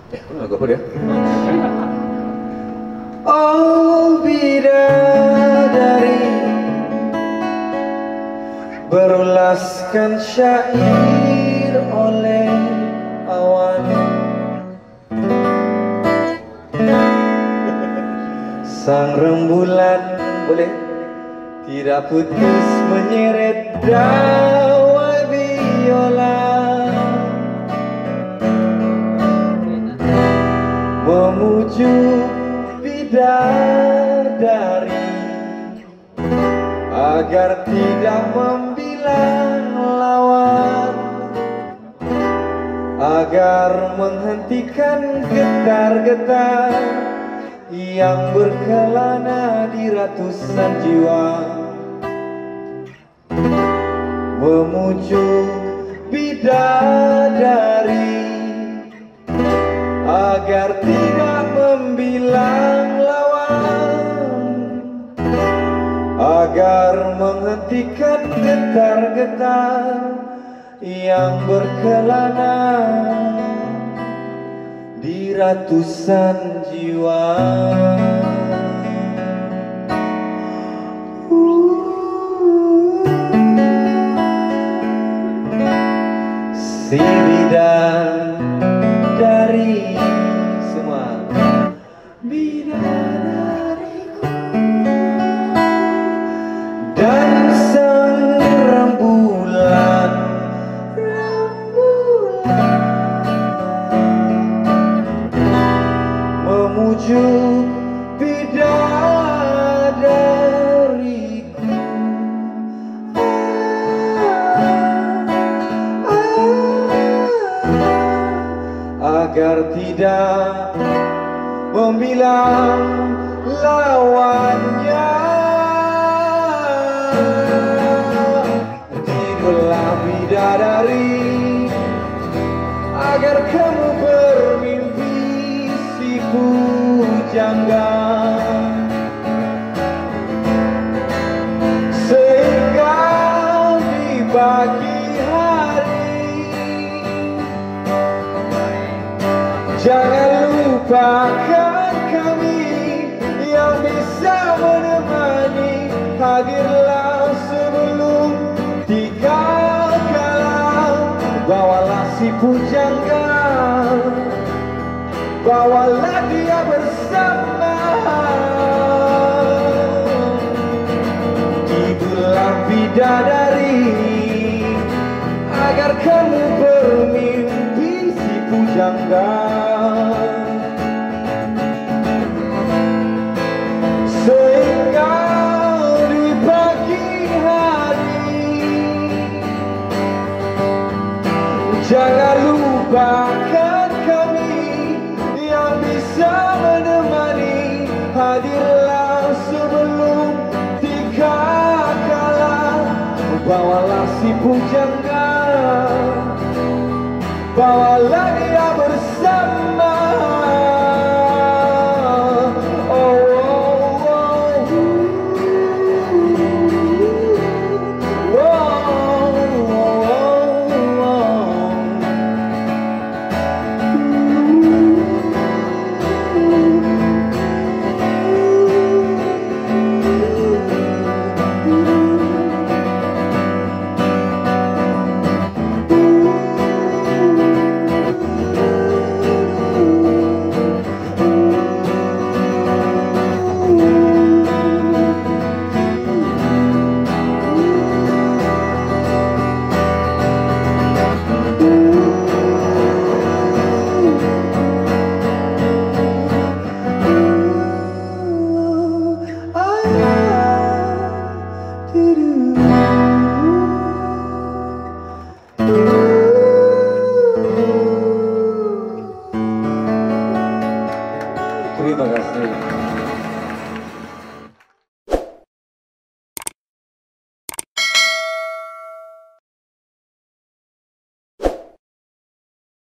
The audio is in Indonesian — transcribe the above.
Lagu apa dia? Oh bidadari, berulaskan syair oleh awan. Sang rembulan boleh tidak putus menyeret dawai biola, memuju bidadari agar tidak membilang lawan, agar menghentikan getar-getar yang berkelana di ratusan jiwa, memuju bidadari agar tidak membilang lawan, agar menghentikan getar-getar yang berkelana di ratusan jiwa. Si bidadari semua, bidadariku, dan sang rembulan, memuju bidadariku, agar tidak membilang lawannya. Tidurlah bidadari, agar kamu bermimpi si pujangga, sehingga di pagi hari jangan lupakan kami yang bisa menemani. Hadirlah sebelum tiga kala, bawalah si pujangga, bawalah dia bersama. Tidurlah bidadari, agar kamu bermimpi si pujangga, sehingga di pagi hari jangan lupakan kami yang bisa menemani. Hadirlah sebelum tiga kala, bawalah si pujangga, bawalah dia bersama. Terima kasih.